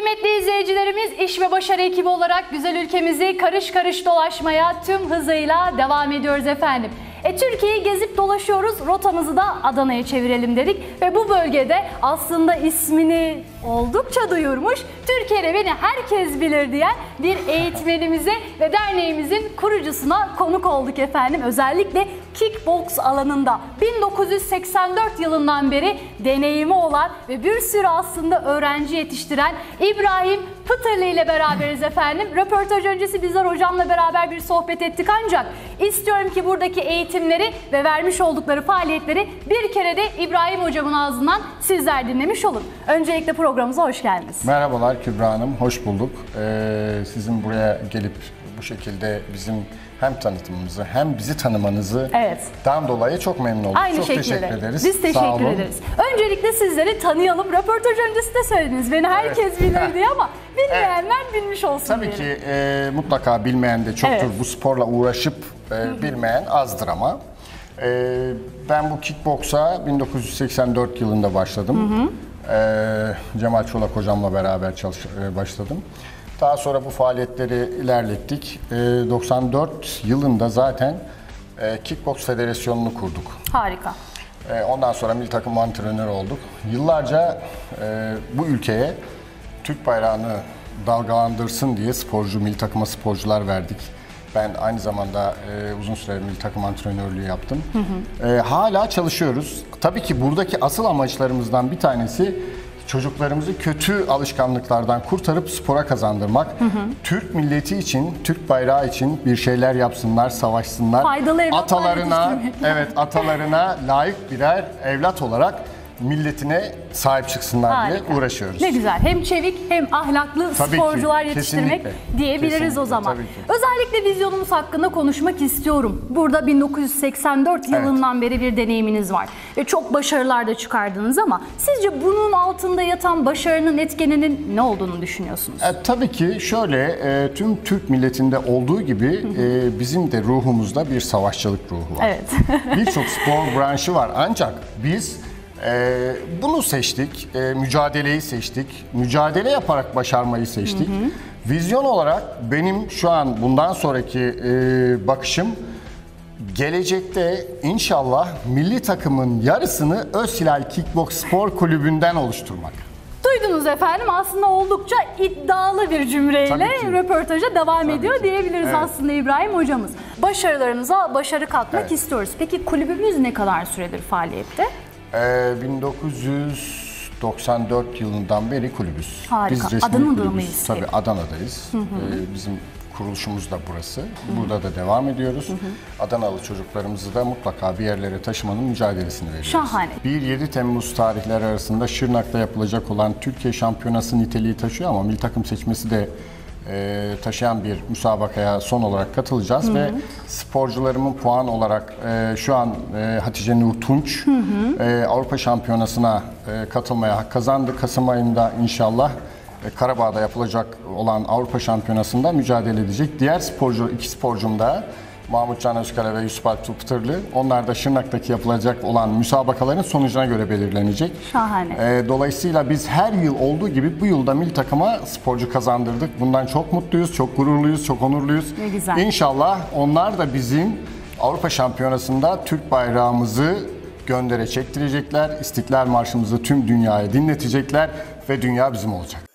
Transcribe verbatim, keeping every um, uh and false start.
Kıymetli izleyicilerimiz, İş ve Başarı ekibi olarak güzel ülkemizi karış karış dolaşmaya tüm hızıyla devam ediyoruz efendim. E, Türkiye'yi gezip dolaşıyoruz, rotamızı da Adana'ya çevirelim dedik ve bu bölgede aslında ismini oldukça duyurmuş, Türkiye'de beni herkes bilir diyen bir eğitmenimize ve derneğimizin kurucusuna konuk olduk efendim. Özellikle kickbox alanında bin dokuz yüz seksen dört yılından beri deneyimi olan ve bir sürü aslında öğrenci yetiştiren İbrahim Pıtırlı ile beraberiz efendim. Röportaj öncesi bizler hocamla beraber bir sohbet ettik ancak istiyorum ki buradaki eğitimleri ve vermiş oldukları faaliyetleri bir kere de İbrahim hocamın ağzından sizler dinlemiş olun. Öncelikle programımıza hoş geldiniz. Merhabalar Kübra Hanım, hoş bulduk. Ee, sizin buraya gelip bu şekilde bizim hem tanıtımımızı hem bizi tanımanızı evet. dan dolayı çok memnun olduk. Aynı çok şekilde. teşekkür ederiz. Biz teşekkür ederiz. Öncelikle sizleri tanıyalım. Röportaj öncesi de söylediniz. Beni herkes evet. bilir diye ama bilmeyenler evet. bilmiş olsun Tabii diyelim. ki e, mutlaka bilmeyen de çoktur. Evet. Bu sporla uğraşıp e, bilmeyen azdır ama. E, ben bu kickboksa bin dokuz yüz seksen dört yılında başladım. Hı hı. E, Cemal Çolak hocamla beraber çalış, e, başladım. Daha sonra bu faaliyetleri ilerlettik. E, doksan dört yılında zaten e, Kickbox Federasyonu'nu kurduk. Harika. E, ondan sonra milli takım antrenörü olduk. Yıllarca e, bu ülkeye Türk bayrağını dalgalandırsın diye sporcu, milli takıma sporcular verdik. Ben aynı zamanda e, uzun süre milli takım antrenörlüğü yaptım. Hı hı. E, hala çalışıyoruz. Tabii ki buradaki asıl amaçlarımızdan bir tanesi çocuklarımızı kötü alışkanlıklardan kurtarıp spora kazandırmak. Hı hı. Türk milleti için, Türk bayrağı için bir şeyler yapsınlar, savaşsınlar. Faydalı atalarına, evet, atalarına layık birer evlat olarak milletine sahip çıksınlar Harika. diye uğraşıyoruz. Ne güzel. Hem çevik hem ahlaklı tabii sporcular ki, yetiştirmek kesinlikle. diyebiliriz kesinlikle, o zaman. Özellikle vizyonumuz hakkında konuşmak istiyorum. Burada bin dokuz yüz seksen dört evet. yılından beri bir deneyiminiz var. Ve çok başarılar da çıkardınız ama sizce bunun altında yatan başarının etkeninin ne olduğunu düşünüyorsunuz? E, tabii ki şöyle, e, tüm Türk milletinde olduğu gibi e, bizim de ruhumuzda bir savaşçılık ruhu var. Evet. Birçok spor branşı var ancak biz Ee, bunu seçtik, ee, mücadeleyi seçtik, mücadele yaparak başarmayı seçtik. Hı hı. Vizyon olarak benim şu an bundan sonraki e, bakışım, gelecekte inşallah milli takımın yarısını Özhilal Kickbox Spor Kulübü'nden oluşturmak. Duydunuz efendim, aslında oldukça iddialı bir cümleyle röportaja devam Tabii ediyor ki. diyebiliriz evet. aslında İbrahim hocamız. Başarılarınıza başarı katmak evet. istiyoruz. Peki kulübümüz ne kadar süredir faaliyette? bin dokuz yüz doksan dört yılından beri kulübüz. Harika. Adana'da mıyız? Tabii Adana'dayız. Hı hı. Ee, bizim kuruluşumuz da burası. Hı hı. Burada da devam ediyoruz. Hı hı. Adanalı çocuklarımızı da mutlaka bir yerlere taşımanın mücadelesini veriyoruz. Şahane. bir yedi Temmuz tarihleri arasında Şırnak'ta yapılacak olan Türkiye Şampiyonası niteliği taşıyor ama milli takım seçmesi de E, taşıyan bir müsabakaya son olarak katılacağız. Hı hı. Ve sporcularımın puan olarak e, şu an e, Hatice Nur Tunç hı hı. E, Avrupa Şampiyonası'na e, katılmaya hak kazandı. Kasım ayında inşallah e, Karabağ'da yapılacak olan Avrupa Şampiyonası'nda mücadele edecek. Diğer sporcu, iki sporcum da Mahmut Can Özkale ve Yusuf Alp Pıtırlı. Onlar da Şırnak'taki yapılacak olan müsabakaların sonucuna göre belirlenecek. Şahane. E, dolayısıyla biz her yıl olduğu gibi bu yılda milli takıma sporcu kazandırdık. Bundan çok mutluyuz, çok gururluyuz, çok onurluyuz. Ne güzel. İnşallah onlar da bizim Avrupa Şampiyonası'nda Türk bayrağımızı göndere çektirecekler. İstiklal Marşımızı tüm dünyaya dinletecekler ve dünya bizim olacak.